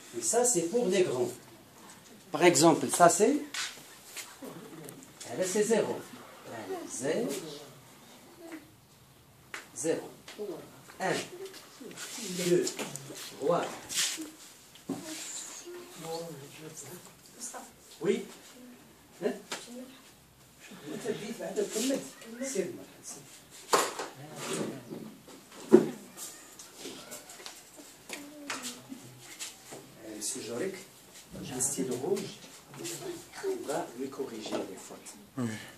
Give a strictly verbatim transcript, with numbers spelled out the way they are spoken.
Et ça, c'est pour les grands. Par exemple, ça c'est... Là, c'est zéro. Zéro. Zéro. Un. Deux. Trois. Oui. Hein? Monsieur Jorick, un stylo rouge, on va lui corriger les fautes.